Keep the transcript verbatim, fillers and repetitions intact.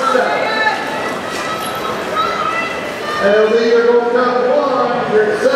And it'll be either going to come one,